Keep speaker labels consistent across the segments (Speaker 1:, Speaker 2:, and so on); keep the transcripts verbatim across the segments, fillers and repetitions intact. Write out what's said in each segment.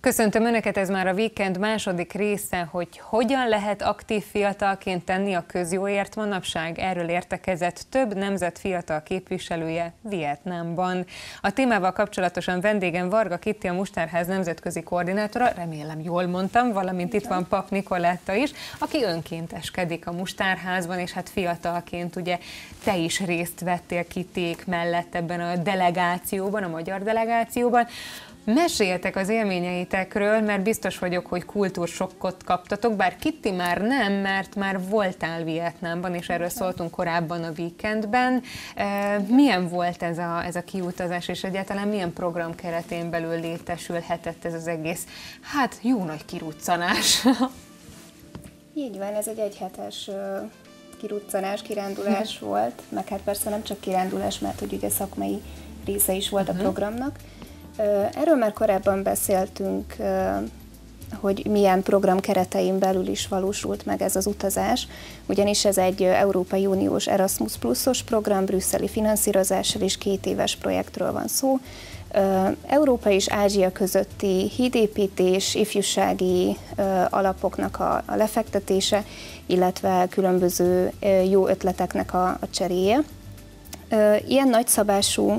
Speaker 1: Köszöntöm Önöket, ez már a Weekend második része, hogy hogyan lehet aktív fiatalként tenni a közjóért manapság. Erről értekezett több nemzet fiatal képviselője Vietnámban. A témával kapcsolatosan vendégem Varga Kitti, a Mustárház nemzetközi koordinátora, remélem jól mondtam, valamint itt van Pap Nikoletta is, aki önkénteskedik a Mustárházban, és hát fiatalként ugye te is részt vettél Kitték mellett ebben a delegációban, a magyar delegációban. Meséljetek az élményeitekről, mert biztos vagyok, hogy kultúrsokkot kaptatok, bár Kitti már nem, mert már voltál Vietnámban, és erről szóltunk korábban a Weekendben. Milyen volt ez a, ez a kiutazás, és egyáltalán milyen program keretén belül létesülhetett ez az egész, hát jó nagy kiruccanás?
Speaker 2: Így van, ez egy egyhetes kiruccanás, kirándulás volt, meg hát persze nem csak kirándulás, mert hogy ugye szakmai része is volt uh-huh. a programnak. Erről már korábban beszéltünk, hogy milyen program keretein belül is valósult meg ez az utazás, ugyanis ez egy Európai Uniós Erasmus Plusos program, brüsszeli finanszírozással és két éves projektről van szó. Európa és Ázsia közötti hídépítés, ifjúsági alapoknak a, a lefektetése, illetve különböző jó ötleteknek a, a cseréje. Ilyen nagyszabású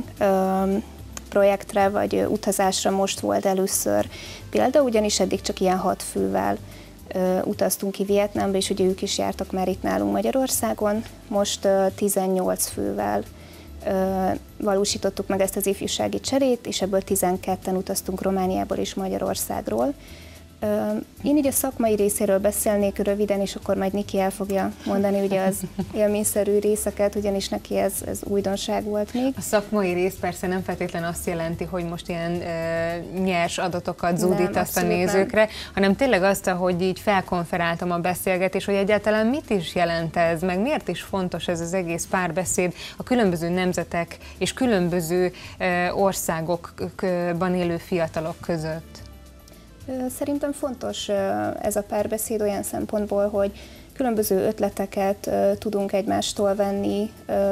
Speaker 2: projektre vagy utazásra most volt először példa, ugyanis eddig csak ilyen hat fővel ö, utaztunk ki Vietnámba, és ugye ők is jártak már itt nálunk Magyarországon. Most ö, tizennyolc fővel ö, valósítottuk meg ezt az ifjúsági cserét, és ebből tizenketten utaztunk Romániából és Magyarországról. Én így a szakmai részéről beszélnék röviden, és akkor majd Niki el fogja mondani ugye az élményszerű részeket, ugyanis neki ez, ez újdonság volt még.
Speaker 1: A szakmai rész persze nem feltétlenül azt jelenti, hogy most ilyen e, nyers adatokat zúdítasz a nézőkre, nem. hanem tényleg azt, hogy így felkonferáltam a beszélgetést, hogy egyáltalán mit is jelent ez, meg miért is fontos ez az egész párbeszéd a különböző nemzetek és különböző e, országokban élő fiatalok között.
Speaker 2: Szerintem fontos ez a párbeszéd olyan szempontból, hogy különböző ötleteket tudunk egymástól venni,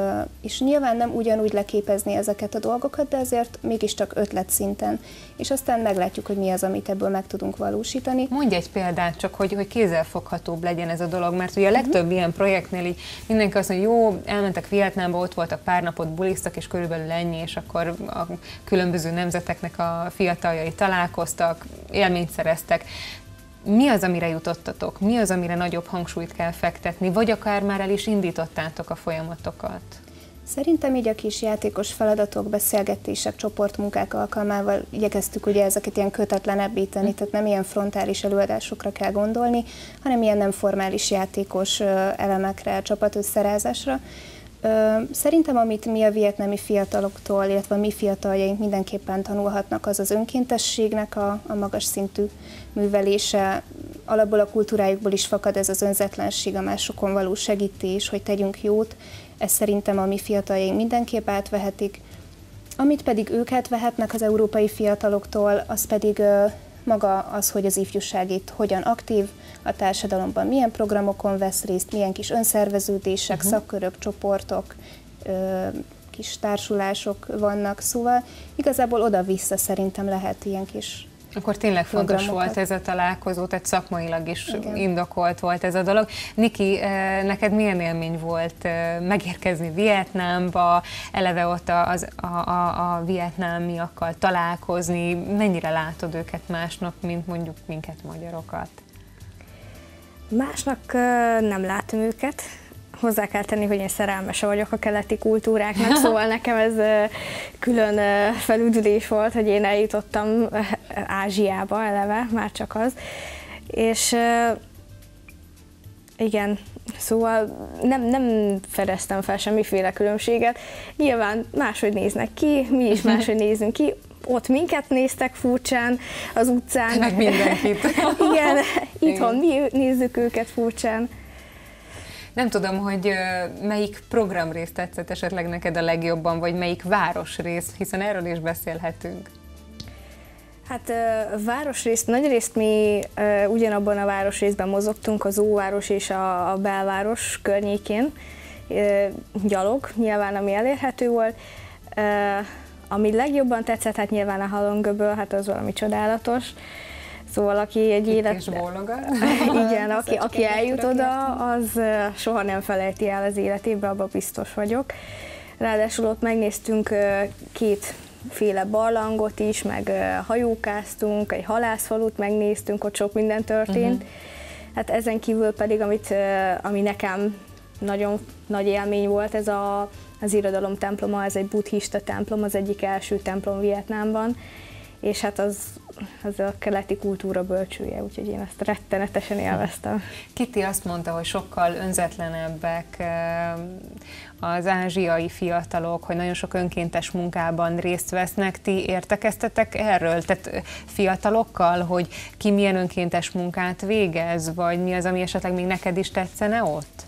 Speaker 2: és nyilván nem ugyanúgy leképezni ezeket a dolgokat, de azért mégiscsak ötletszinten, és aztán meglátjuk, hogy mi az, amit ebből meg tudunk valósítani.
Speaker 1: Mondj egy példát csak, hogy, hogy kézzelfoghatóbb legyen ez a dolog, mert ugye a legtöbb uh-huh. ilyen projektnél így mindenki azt mondja, jó, elmentek Vietnámba, ott voltak pár napot, bulisztak, és körülbelül ennyi, és akkor a különböző nemzeteknek a fiataljai találkoztak, élményt szereztek. Mi az, amire jutottatok? Mi az, amire nagyobb hangsúlyt kell fektetni? Vagy akár már el is indítottátok a folyamatokat?
Speaker 2: Szerintem így a kis játékos feladatok, beszélgetések, csoportmunkák alkalmával igyekeztük ugye ezeket ilyen kötetlenebbé tenni, hm. tehát nem ilyen frontális előadásokra kell gondolni, hanem ilyen nem formális játékos elemekre, csapatösszerázásra. Szerintem, amit mi a vietnámi fiataloktól, illetve a mi fiataljaink mindenképpen tanulhatnak, az az önkéntességnek a, a magas szintű művelése. Alapból a kultúrájukból is fakad ez az önzetlenség, a másokon való segítés, hogy tegyünk jót. Ez szerintem a mi fiataljaink mindenképp átvehetik. Amit pedig ők átvehetnek az európai fiataloktól, az pedig maga az, hogy az ifjúság itt hogyan aktív a társadalomban, milyen programokon vesz részt, milyen kis önszerveződések, uh-huh. szakkörök, csoportok, ö, kis társulások vannak, szóval igazából oda-vissza szerintem lehet ilyen kis
Speaker 1: Akkor tényleg fontos volt ez a találkozó, tehát szakmailag is Igen. indokolt volt ez a dolog. Niki, neked milyen élmény volt megérkezni Vietnámba, eleve ott az, a, a, a vietnámiakkal találkozni, mennyire látod őket másnak, mint mondjuk minket magyarokat?
Speaker 3: Másnak nem látom őket. Hozzá kell tenni, hogy én szerelmese vagyok a keleti kultúráknak, szóval nekem ez külön felüdülés volt, hogy én eljutottam Ázsiába eleve, már csak az. És igen, szóval nem, nem fedeztem fel semmiféle különbséget. Nyilván máshogy néznek ki, mi is máshogy nézünk ki. Ott minket néztek furcsán az utcán.
Speaker 1: Meg mindenkit.
Speaker 3: Igen, itthon mi nézzük őket furcsán.
Speaker 1: Nem tudom, hogy melyik programrész tetszett esetleg neked a legjobban, vagy melyik városrész, hiszen erről is beszélhetünk.
Speaker 3: Hát városrészt, nagyrészt mi ugyanabban a városrészben mozogtunk, az óváros és a, a belváros környékén, gyalog, nyilván ami elérhető volt. Ami legjobban tetszett, hát nyilván a Halong-öböl, hát az valami csodálatos. Szóval aki egy élet...
Speaker 1: És bólogat.
Speaker 3: Igen, aki, aki eljut oda, az soha nem felejti el az életébe, abban biztos vagyok. Ráadásul ott megnéztünk kétféle barlangot is, meg hajókáztunk, egy halászfalut megnéztünk, ott sok minden történt. Uh-huh. Hát ezen kívül pedig, amit, ami nekem nagyon nagy élmény volt, ez a, az irodalom temploma, ez egy buddhista templom, az egyik első templom Vietnámban, és hát az, az a keleti kultúra bölcsője, úgyhogy én ezt rettenetesen élveztem.
Speaker 1: Kitty azt mondta, hogy sokkal önzetlenebbek az ázsiai fiatalok, hogy nagyon sok önkéntes munkában részt vesznek. Ti értekeztetek erről? Tehát fiatalokkal, hogy ki milyen önkéntes munkát végez, vagy mi az, ami esetleg még neked is tetszene ott?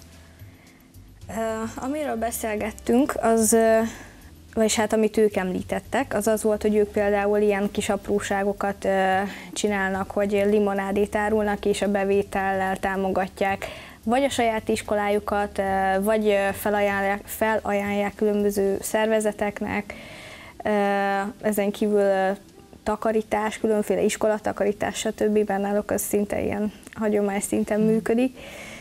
Speaker 3: Uh, amiről beszélgettünk, az, uh, vagyis hát amit ők említettek, az az volt, hogy ők például ilyen kis apróságokat uh, csinálnak, hogy limonádét árulnak, és a bevétellel támogatják vagy a saját iskolájukat, uh, vagy uh, felajánlják, felajánlják különböző szervezeteknek, uh, ezen kívül uh, takarítás, különféle iskolatakarítás, stb. Náluk az szinte ilyen hagyomány szinten működik.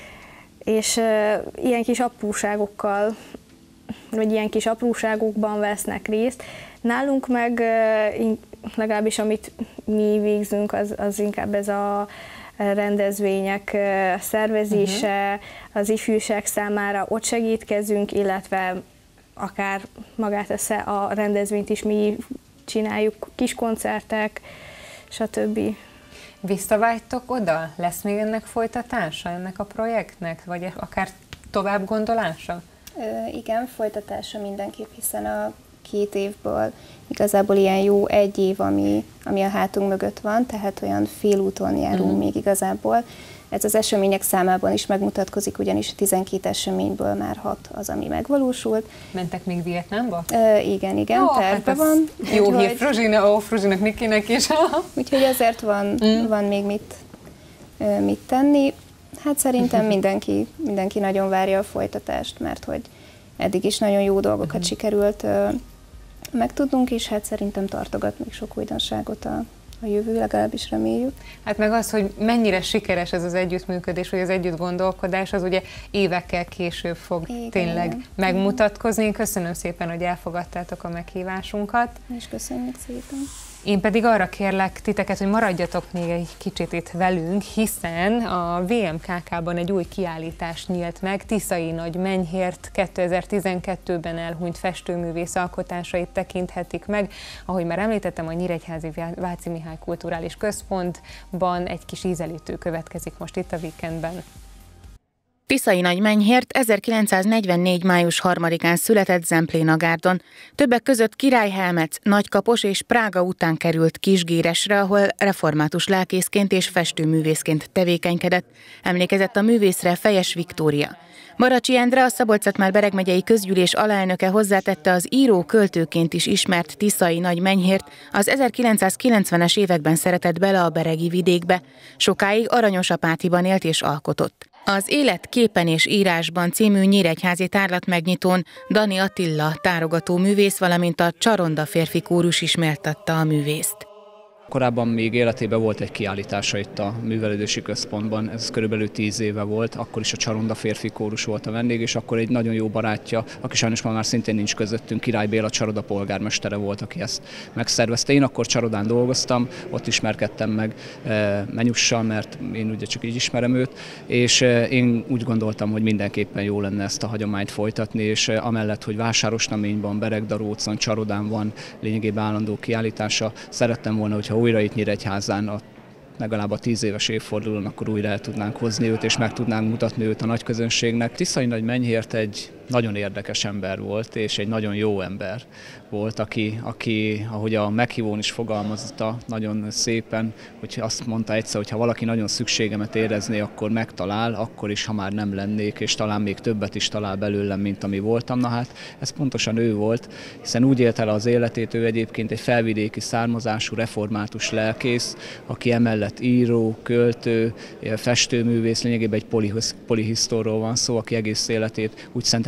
Speaker 3: És uh, ilyen kis apróságokkal, vagy ilyen kis apróságokban vesznek részt. Nálunk meg uh, legalábbis amit mi végzünk, az, az inkább ez a rendezvények uh, szervezése, uh-huh. az ifjúság számára ott segítkezünk, illetve akár magát a, a rendezvényt is mi csináljuk, kis koncertek, stb.
Speaker 1: Visszavágytok oda? Lesz még ennek folytatása, ennek a projektnek, vagy akár tovább gondolása?
Speaker 2: Ö, igen, folytatása mindenképp, hiszen a két évből igazából ilyen jó egy év, ami, ami a hátunk mögött van, tehát olyan félúton járunk mm. még igazából. Ez az események számában is megmutatkozik, ugyanis a tizenkét eseményből már hat az, ami megvalósult.
Speaker 1: Mentek még Vietnámba?
Speaker 2: Ö, igen, igen,
Speaker 1: oh,
Speaker 2: tervbe
Speaker 1: hát
Speaker 2: van.
Speaker 1: Jó úgy, hír, Fruzsina, ó, Fruzsinak, Nikinek is.
Speaker 2: Úgyhogy ezért van, mm. van még mit, mit tenni. Hát szerintem mindenki, mindenki nagyon várja a folytatást, mert hogy eddig is nagyon jó dolgokat mm. sikerült megtudnunk, és hát szerintem tartogat még sok újdonságot a a jövő, legalábbis reméljük. Hát
Speaker 1: meg az, hogy mennyire sikeres ez az együttműködés, vagy az együttgondolkodás, az ugye évekkel később fog igen, tényleg igen. megmutatkozni. Köszönöm szépen, hogy elfogadtátok a meghívásunkat.
Speaker 2: És köszönjük szépen.
Speaker 1: Én pedig arra kérlek titeket, hogy maradjatok még egy kicsit itt velünk, hiszen a vé em ká ká-ban egy új kiállítás nyílt meg. Tiszai Nagy Menyhért kétezer-tizenkettőben elhunyt festőművész alkotásait tekinthetik meg. Ahogy már említettem, a Nyíregyházi Váci Mihály Kulturális Központban egy kis ízelítő következik most itt a Weekendben.
Speaker 4: Tiszai Nagy Menyhért ezerkilencszáznegyvennégy. május harmadikán született Zemplénagárdon. Többek között Király Helmec, Nagykapos és Prága után került Kisgéresre, ahol református lelkészként és festőművészként tevékenykedett. Emlékezett a művészre Fejes Viktória. Baracsi Endre, a Szabolcs-Szatmár-Bereg megyei közgyűlés alelnöke hozzátette, az író költőként is ismert Tiszai Nagy Menyhért az ezerkilencszázkilencvenes években szeretett bele a beregi vidékbe. Sokáig Aranyosapátiban élt és alkotott. Az Élet képen és írásban című nyíregyházi tárlat megnyitón Dani Attila tárogató művész, valamint a Csaronda férfi kórus is méltatta a művészt.
Speaker 5: Korábban még életében volt egy kiállítása itt a művelődési központban, ez körülbelül tíz éve volt, akkor is a Csaronda férfi kórus volt a vendég, és akkor egy nagyon jó barátja, aki sajnos ma már szintén nincs közöttünk, Király Béla Csaroda polgármestere volt, aki ezt megszervezte. Én akkor Csarodán dolgoztam, ott ismerkedtem meg e, Menyussal, mert én ugye csak így ismerem őt, és e, én úgy gondoltam, hogy mindenképpen jó lenne ezt a hagyományt folytatni, és e, amellett, hogy Vásárosnaményban, Beregdarócon, Csarodán van lényegében állandó kiállítása, szerettem volna, hogyha újra itt Nyíregyházán a, legalább a tíz éves évfordulón, akkor újra el tudnánk hozni őt, és meg tudnánk mutatni őt a nagy közönségnek. Tiszai Nagy Menyhért egy nagyon érdekes ember volt, és egy nagyon jó ember volt, aki, aki ahogy a meghívón is fogalmazta nagyon szépen, hogy azt mondta egyszer, hogy ha valaki nagyon szükségemet érezné, akkor megtalál, akkor is, ha már nem lennék, és talán még többet is talál belőlem, mint ami voltam. Na hát, ez pontosan ő volt, hiszen úgy élte el az életét, ő egyébként egy felvidéki származású református lelkész, aki emellett író, költő, festőművész, lényegében egy polihisztorról van szó, aki egész életét úgy szentelt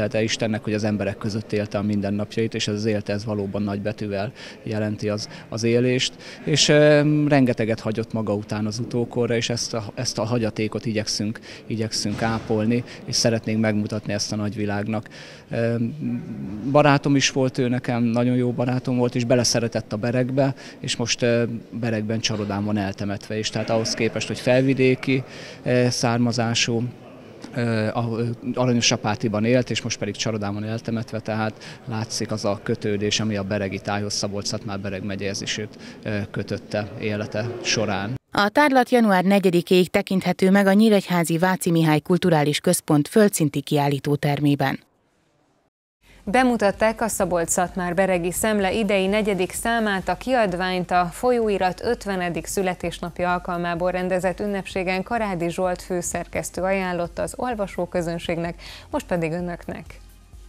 Speaker 5: köszönhette Istennek, hogy az emberek között élte a mindennapjait, és ez az élte, ez valóban nagybetűvel jelenti az, az élést, és e, rengeteget hagyott maga után az utókorra, és ezt a, ezt a hagyatékot igyekszünk, igyekszünk ápolni, és szeretnénk megmutatni ezt a nagyvilágnak. E, barátom is volt ő nekem, nagyon jó barátom volt, és beleszeretett a Beregbe, és most e, Beregben Csarodán van eltemetve is, tehát ahhoz képest, hogy felvidéki e, származású, Aranyosapátiban élt, és most pedig Csarodán van eltemetve, tehát látszik az a kötődés, ami a beregi tájhoz, Szabolcs-Szatmár-Bereg megyéhez is őt kötötte élete során.
Speaker 4: A tárlat január negyedikéig tekinthető meg a Nyíregyházi Váci Mihály Kulturális Központ földszinti kiállítótermében.
Speaker 1: Bemutatták a Szabolcs-Szatmár-beregi Szemle idei negyedik számát, a kiadványt a folyóirat ötvenedik születésnapja alkalmából rendezett ünnepségen Karádi Zsolt főszerkesztő ajánlotta az olvasóközönségnek, most pedig önöknek.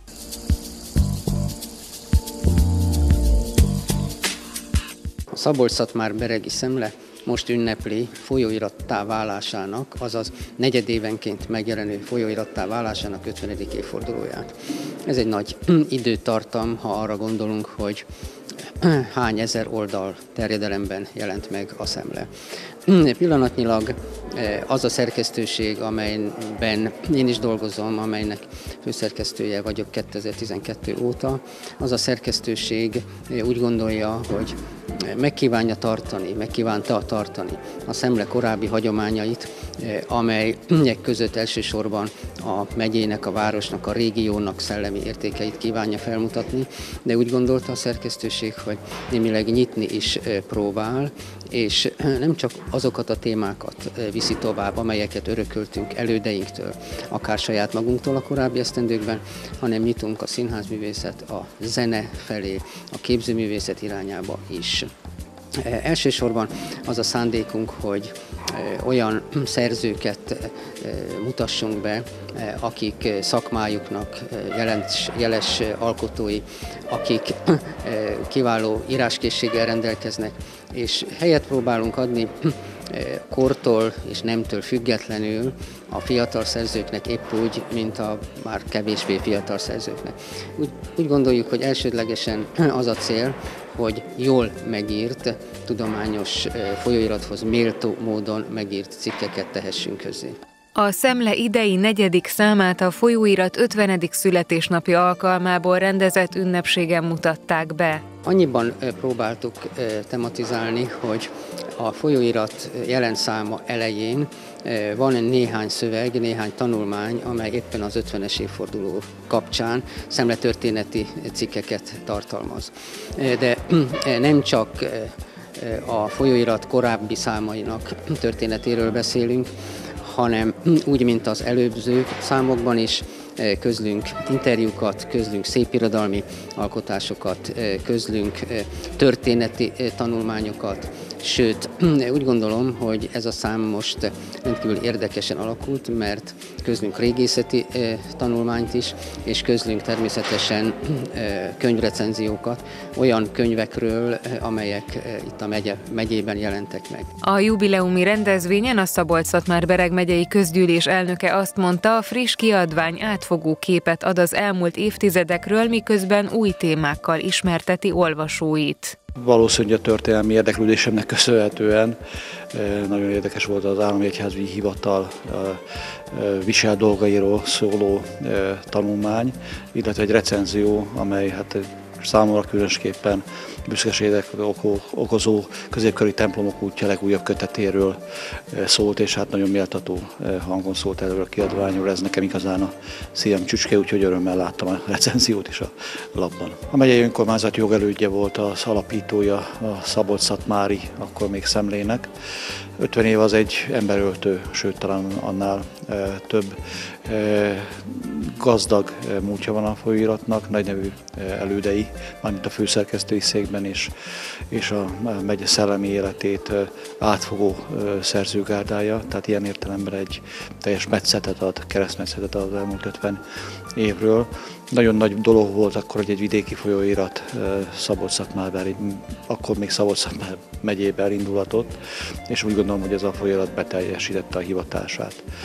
Speaker 6: A Szabolcs-Szatmár-beregi Szemle most ünnepli folyóirattá válásának, azaz negyedévenként megjelenő folyóirattá válásának ötvenedik évfordulóját. Ez egy nagy időtartam, ha arra gondolunk, hogy hány ezer oldal terjedelemben jelent meg a Szemle. Pillanatnyilag az a szerkesztőség, amelyben én is dolgozom, amelynek főszerkesztője vagyok kétezer-tizenkettő óta, az a szerkesztőség úgy gondolja, hogy megkívánja tartani, megkívánta tartani a Szemle korábbi hagyományait, amelyek között elsősorban a megyének, a városnak, a régiónak szellemi értékeit kívánja felmutatni, de úgy gondolta a szerkesztőség, hogy némileg nyitni is próbál, és nem csak azokat a témákat viszi tovább, amelyeket örököltünk elődeinktől, akár saját magunktól a korábbi esztendőkben, hanem nyitunk a színházművészet, a zene felé, a képzőművészet irányába is. Elsősorban az a szándékunk, hogy olyan szerzőket mutassunk be, akik szakmájuknak jeles, jeles alkotói, akik kiváló íráskészséggel rendelkeznek, és helyet próbálunk adni kortól és nemtől függetlenül a fiatal szerzőknek épp úgy, mint a már kevésbé fiatal szerzőknek. Úgy, úgy gondoljuk, hogy elsődlegesen az a cél, hogy jól megírt, tudományos folyóirathoz méltó módon megírt cikkeket tehessünk közzé.
Speaker 1: A Szemle idei negyedik számát a folyóirat ötvenedik születésnapja alkalmából rendezett ünnepségen mutatták be.
Speaker 6: Annyiban próbáltuk tematizálni, hogy a folyóirat jelen száma elején van néhány szöveg, néhány tanulmány, amely éppen az ötvenes évforduló kapcsán szemletörténeti cikkeket tartalmaz. De nem csak a folyóirat korábbi számainak történetéről beszélünk, hanem úgy, mint az előző számokban is, közlünk interjúkat, közlünk szépirodalmi alkotásokat, közlünk történeti tanulmányokat, sőt, úgy gondolom, hogy ez a szám most rendkívül érdekesen alakult, mert közlünk régészeti tanulmányt is, és közlünk természetesen könyvrecenziókat, olyan könyvekről, amelyek itt a megye, megyében jelentek meg.
Speaker 1: A jubileumi rendezvényen a Szabolcs-Szatmár-Bereg megyei közgyűlés elnöke azt mondta, a friss kiadvány átfogó képet ad az elmúlt évtizedekről, miközben új témákkal ismerteti olvasóit.
Speaker 7: Valószínűleg a történelmi érdeklődésemnek köszönhetően nagyon érdekes volt az Állami Egyházügyi Hivatal visel dolgairól szóló tanulmány, illetve egy recenzió, amely hát számomra különösképpen büszkeséget okozó középkori templomok útja legújabb kötetéről szólt, és hát nagyon méltató hangon szólt erről a kiadványról. Ez nekem igazán a szívem csücske, úgyhogy örömmel láttam a recenziót is a lapban. A megyei önkormányzat jogelődje volt az alapítója a Szabolcs-Szatmári, akkor még Szemlének. ötven év az egy emberöltő, sőt talán annál e, több e, gazdag múltja van a folyóiratnak, nagy nevű elődei, mármint a főszerkesztői székben is, és a megye szellemi életét átfogó szerzőgárdája, tehát ilyen értelemben egy teljes metszetet ad, keresztmetszetet ad az elmúlt ötven évről. Nagyon nagy dolog volt akkor, hogy egy vidéki folyóirat Szabolcs-Szatmár, akkor még Szabolcs-Szatmár megyébe indulatott, és úgy gondolom, hogy ez a folyóirat beteljesítette a hivatását.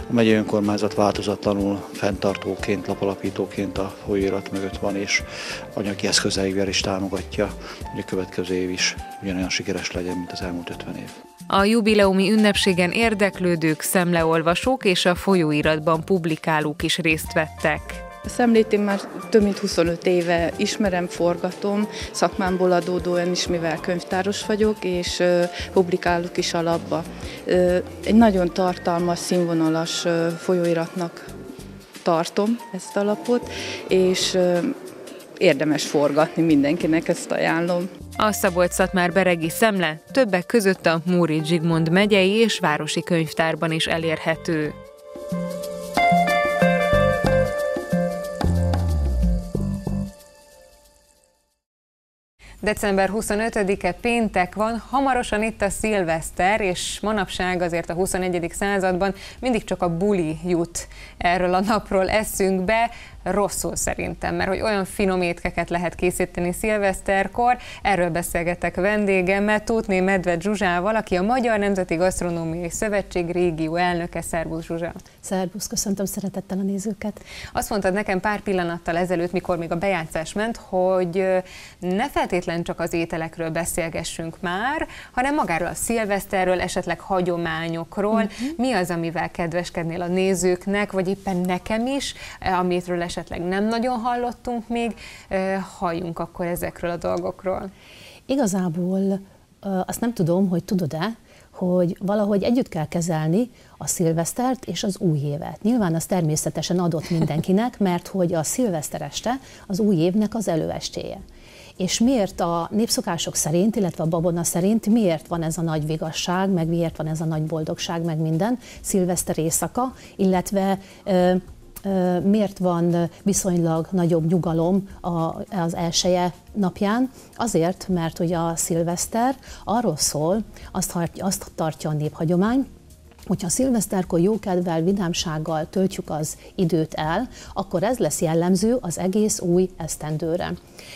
Speaker 7: A megyei önkormányzat változatlanul fenntartóként, lapalapítóként a folyóirat mögött van, és anyagi eszközeivel is támogatja, hogy a következő év is ugyanolyan sikeres legyen, mint az elmúlt ötven év.
Speaker 1: A jubileumi ünnepségen érdeklődők, szemleolvasók és a folyóiratban publikálók is részt vettek.
Speaker 8: A Szemlét én már több mint huszonöt éve ismerem, forgatom, szakmámból adódóan is, mivel könyvtáros vagyok, és publikálok is alapba. Egy nagyon tartalmas, színvonalas folyóiratnak tartom ezt a lapot, és érdemes forgatni mindenkinek, ezt ajánlom.
Speaker 1: A Szabolcs-Szatmár-Beregi Szemle többek között a Móricz Zsigmond megyei és városi könyvtárban is elérhető. december huszonötödike péntek van, hamarosan itt a szilveszter, és manapság azért a huszonegyedik században mindig csak a buli jut erről a napról eszünkbe, rosszul szerintem, mert hogy olyan finom étkeket lehet készíteni szilveszterkor. Erről beszélgetek vendégemmel, Tóthné Medved Zsuzsával, aki a Magyar Nemzeti Gasztronómiai Szövetség régió elnöke. Szervusz, Zsuzsa!
Speaker 9: Szervusz, köszöntöm szeretettel a nézőket!
Speaker 1: Azt mondtad nekem pár pillanattal ezelőtt, mikor még a bejátszás ment, hogy ne feltétlen csak az ételekről beszélgessünk már, hanem magáról a szilveszterről, esetleg hagyományokról. Uh-huh. Mi az, amivel kedveskednél a nézőknek, vagy éppen nekem is, amitről esetleg nem nagyon hallottunk még, halljunk akkor ezekről a dolgokról.
Speaker 9: Igazából azt nem tudom, hogy tudod-e, hogy valahogy együtt kell kezelni a szilvesztert és az új évet. Nyilván az természetesen adott mindenkinek, mert hogy a szilveszter este az új évnek az előestéje. És miért a népszokások szerint, illetve a babona szerint, miért van ez a nagy vigasság, meg miért van ez a nagy boldogság, meg minden szilveszter éjszaka, illetve ö, ö, miért van viszonylag nagyobb nyugalom az elseje napján? Azért, mert hogy a szilveszter arról szól, azt, azt tartja a néphagyomány, hogyha szilveszterkor jókedvel, vidámsággal töltjük az időt el, akkor ez lesz jellemző az egész új esztendőre.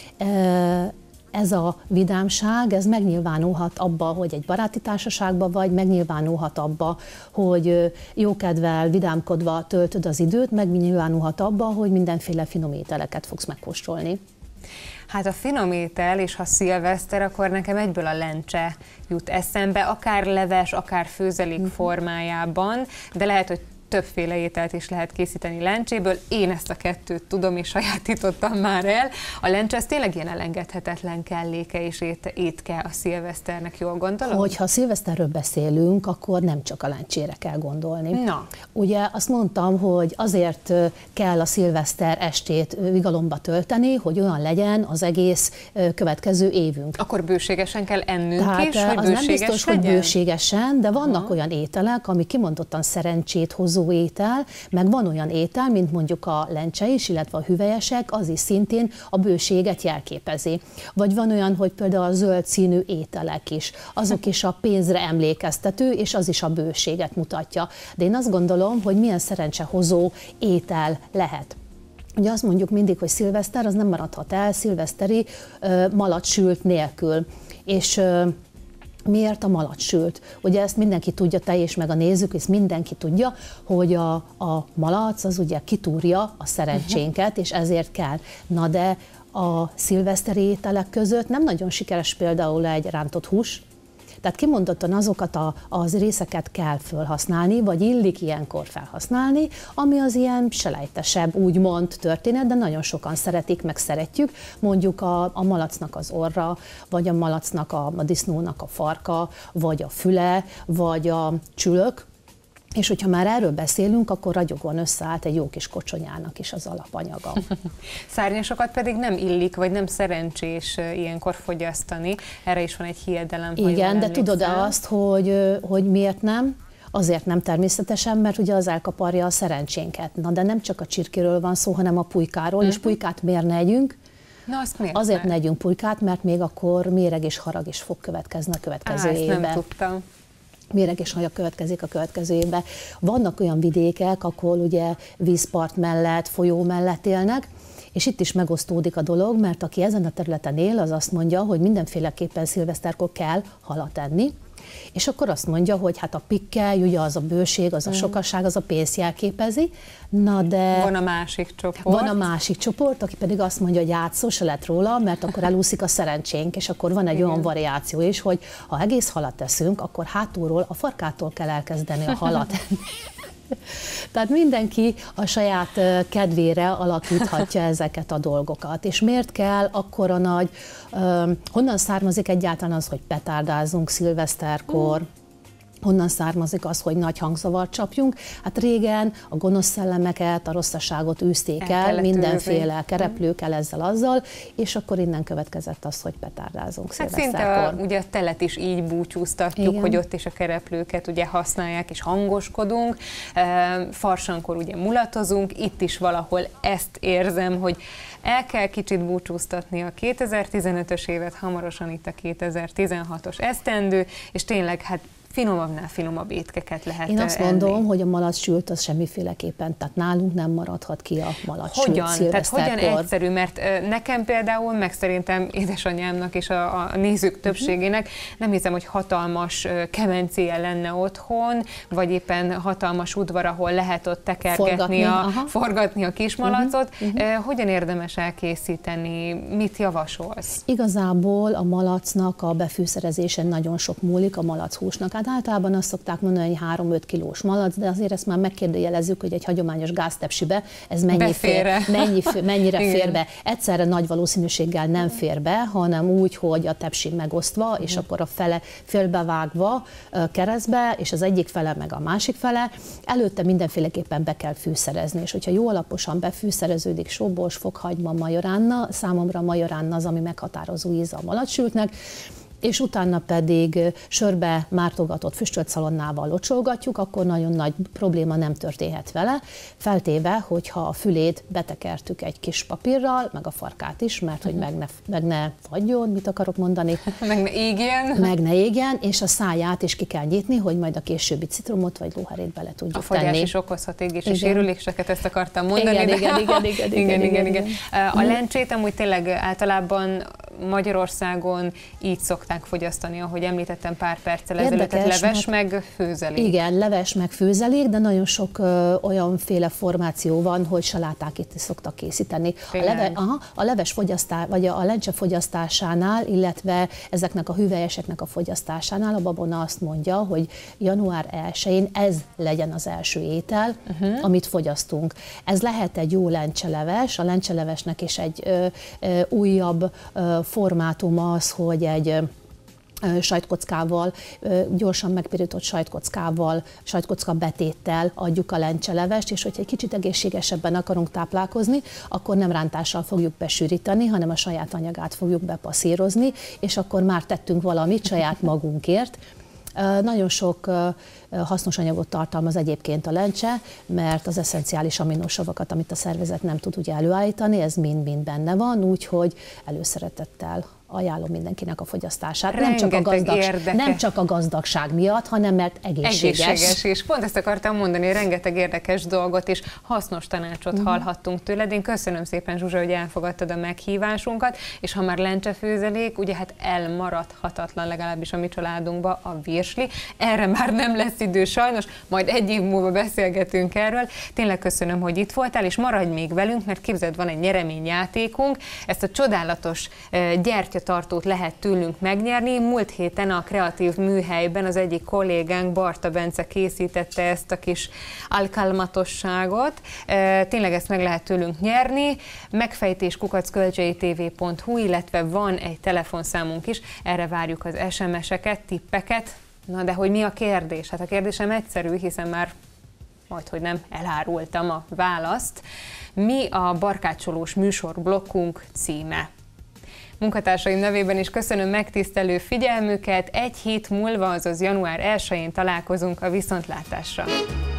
Speaker 9: Ez a vidámság, ez megnyilvánulhat abba, hogy egy baráti társaságban vagy, megnyilvánulhat abba, hogy jókedvel, vidámkodva töltöd az időt, megnyilvánulhat abba, hogy mindenféle finom ételeket fogsz megkóstolni.
Speaker 1: Hát a finom étel, és ha szilveszter, akkor nekem egyből a lencse jut eszembe, akár leves, akár főzelék uh-huh. formájában, de lehet, hogy többféle ételt is lehet készíteni lencséből. Én ezt a kettőt tudom, és sajátítottam már el. A lencse ez tényleg ilyen elengedhetetlen kelléke és ét, étke a szilveszternek, jól gondolom?
Speaker 9: Hogyha szilveszterről beszélünk, akkor nem csak a lencsére kell gondolni.
Speaker 1: Na.
Speaker 9: Ugye azt mondtam, hogy azért kell a szilveszter estét vigalomba tölteni, hogy olyan legyen az egész következő évünk.
Speaker 1: Akkor bőségesen kell ennünk
Speaker 9: Tehát
Speaker 1: is, hogy
Speaker 9: az
Speaker 1: bőséges
Speaker 9: nem biztos,
Speaker 1: legyen?
Speaker 9: hogy bőségesen, de vannak
Speaker 1: Aha.
Speaker 9: olyan ételek, ami kimondottan szerencsét hozó étel, meg van olyan étel, mint mondjuk a lencse is, illetve a hüvelyesek, az is szintén a bőséget jelképezi. Vagy van olyan, hogy például a zöld színű ételek is, azok is a pénzre emlékeztető, és az is a bőséget mutatja. De én azt gondolom, hogy milyen szerencsehozó étel lehet. Ugye azt mondjuk mindig, hogy szilveszter, az nem maradhat el szilveszteri uh, malacsült nélkül. És uh, miért a malacsült? Ugye ezt mindenki tudja, te és meg a nézők, és mindenki tudja, hogy a, a malac az ugye kitúrja a szerencsénket, uh-huh. és ezért kell. Na de a szilveszteri ételek között nem nagyon sikeres például egy rántott hús, tehát kimondottan azokat a, az részeket kell felhasználni, vagy illik ilyenkor felhasználni, ami az ilyen selejtesebb, úgymond történet, de nagyon sokan szeretik, meg szeretjük, mondjuk a, a malacnak az orra, vagy a malacnak, a, a disznónak a farka, vagy a füle, vagy a csülök. És hogyha már erről beszélünk, akkor ragyogóan összeállt egy jó kis kocsonyának is az alapanyaga.
Speaker 1: Szárnyasokat pedig nem illik, vagy nem szerencsés ilyenkor fogyasztani. Erre is van egy hiedelem.
Speaker 9: Igen, de tudod-e azt, hogy, hogy miért nem? Azért nem természetesen, mert ugye az elkaparja a szerencsénket. Na de nem csak a csirkéről van szó, hanem a pulykáról, uh-huh. és pulykát miért ne együnk?
Speaker 1: Na, azt miért
Speaker 9: Azért
Speaker 1: ne
Speaker 9: együnk pulykát, mert még akkor méreg és harag is fog következni a következő
Speaker 1: Á,
Speaker 9: évben.
Speaker 1: Ezt nem tudtam.
Speaker 9: Méreg és hajak következik a következő évben. Vannak olyan vidékek, ahol ugye vízpart mellett, folyó mellett élnek, és itt is megosztódik a dolog, mert aki ezen a területen él, az azt mondja, hogy mindenféleképpen szilveszterkor kell halat enni, És akkor azt mondja, hogy hát a pikkely, ugye az a bőség, az a sokaság, az a pénzt jelképezi. Na de...
Speaker 1: Van a másik csoport.
Speaker 9: Van a másik csoport, aki pedig azt mondja, hogy át szó se lett róla, mert akkor elúszik a szerencsénk, és akkor van egy Igen. olyan variáció is, hogy ha egész halat teszünk, akkor hátulról, a farkától kell elkezdeni a halat. Tehát mindenki a saját kedvére alakíthatja ezeket a dolgokat. És miért kell akkora nagy, uh, honnan származik egyáltalán az, hogy petárdázunk szilveszterkor, mm. honnan származik az, hogy nagy hangzavart csapjunk? Hát régen a gonosz szellemeket, a rosszaságot űzték el, el mindenféle kereplőkkel, ezzel, azzal, és akkor innen következett az, hogy petárdázunk
Speaker 1: hát
Speaker 9: szilveszterkor.
Speaker 1: Szinte ugye a telet is így búcsúztatjuk, Igen. hogy ott is a kereplőket ugye használják, és hangoskodunk. Farsankor ugye mulatozunk, itt is valahol ezt érzem, hogy el kell kicsit búcsúztatni a kétezer-tizenötös évet, hamarosan itt a kétezer-tizenhatos esztendő, és tényleg hát finomabbnál finomabb étkeket lehet
Speaker 9: Én azt
Speaker 1: enni.
Speaker 9: mondom, hogy a malacsült az semmiféleképpen, tehát nálunk nem maradhat ki a malacsült
Speaker 1: Hogyan? Tehát
Speaker 9: szilveszterkor.
Speaker 1: hogyan egyszerű? Mert nekem például, meg szerintem édesanyámnak és a, a nézők többségének nem hiszem, hogy hatalmas kemencéje lenne otthon, vagy éppen hatalmas udvar, ahol lehet ott tekergetni, forgatni a, forgatni a kismalacot. Uh-huh. Uh-huh. Hogyan érdemes elkészíteni? Mit javasolsz?
Speaker 9: Igazából a malacnak a befűszerezésen nagyon sok múlik, a malachúsnak. Hát általában azt szokták mondani, hogy három-öt kilós malac, de azért ezt már megkérdőjelezzük, hogy egy hagyományos gáztepsibe ez mennyi fér, mennyi, mennyire fér be. Egyszerre nagy valószínűséggel nem fér be, hanem úgy, hogy a tepsi megosztva, és akkor a fele félbevágva keresztbe, és az egyik fele meg a másik fele. Előtte mindenféleképpen be kell fűszerezni, és hogyha jó alaposan befűszereződik sóbors, fokhagyma, majoránna, számomra a majoránna az, ami meghatározó íze a malacsültnek, és utána pedig sörbe mártogatott füstölt szalonnával locsolgatjuk, akkor nagyon nagy probléma nem történhet vele, feltéve, hogyha a fülét betekertük egy kis papírral, meg a farkát is, mert hogy meg ne, meg ne fagyjon, mit akarok mondani?
Speaker 1: Meg ne égjen.
Speaker 9: Meg ne égjen, és a száját is ki kell nyitni, hogy majd a későbbi citromot vagy lóherét bele tudjuk
Speaker 1: a tenni. A fagyás is okozhat égési sérüléseket, ezt akartam mondani.
Speaker 9: Igen,
Speaker 1: de...
Speaker 9: igen, igen, igen, igen,
Speaker 1: igen, igen,
Speaker 9: igen,
Speaker 1: igen. A lencsét amúgy tényleg általában Magyarországon így szokták fogyasztani, ahogy említettem pár perccel ezelőtt, leves mert, meg főzelék.
Speaker 9: Igen, leves meg főzelék, de nagyon sok ö, olyanféle formáció van, hogy saláták itt is szoktak készíteni. A, leve, aha, a leves fogyasztás, vagy a lencse fogyasztásánál, illetve ezeknek a hüvelyeseknek a fogyasztásánál a babona azt mondja, hogy január elsején ez legyen az első étel, uh-huh. amit fogyasztunk. Ez lehet egy jó lencseleves, a lencselevesnek is egy ö, ö, újabb ö, formátum az, hogy egy sajtkockával, gyorsan megpirított sajtkockával, sajtkocka betéttel adjuk a lencselevest, és hogyha egy kicsit egészségesebben akarunk táplálkozni, akkor nem rántással fogjuk besűríteni, hanem a saját anyagát fogjuk bepasszírozni, és akkor már tettünk valamit saját magunkért. Nagyon sok hasznos anyagot tartalmaz egyébként a lencse, mert az eszenciális aminosavakat, amit a szervezet nem tud ugye előállítani, ez mind-mind benne van, úgyhogy előszeretettel ajánlom mindenkinek a fogyasztását. Nem csak a, gazdagság, nem csak a gazdagság miatt, hanem mert egészséges.
Speaker 1: Egészséges, és pont ezt akartam mondani, rengeteg érdekes dolgot és hasznos tanácsot uh-huh. hallhattunk tőled. Én köszönöm szépen, Zsuzsa, hogy elfogadtad a meghívásunkat, és ha már lencsefőzelék, ugye hát elmaradhatatlan legalábbis a mi családunkba a virsli. Erre már nem lesz idő sajnos, majd egy év múlva beszélgetünk erről. Tényleg köszönöm, hogy itt voltál, és maradj még velünk, mert képzeld, van egy nyereményjátékunk. Ezt a csodálatos gyertya tartót lehet tőlünk megnyerni. Múlt héten a Kreatív Műhelyben az egyik kollégánk, Barta Bence készítette ezt a kis alkalmatosságot. Tényleg ezt meg lehet tőlünk nyerni. Megfejtés kukac kölcsei té vé pont hu, illetve van egy telefonszámunk is, erre várjuk az es em eseket, tippeket. Na de hogy mi a kérdés? Hát a kérdésem egyszerű, hiszen már majdhogy nem elárultam a választ. Mi a barkácsolós műsorblokkunk címe? Munkatársaim nevében is köszönöm megtisztelő figyelmüket, egy hét múlva, azaz január elsején találkozunk a viszontlátásra.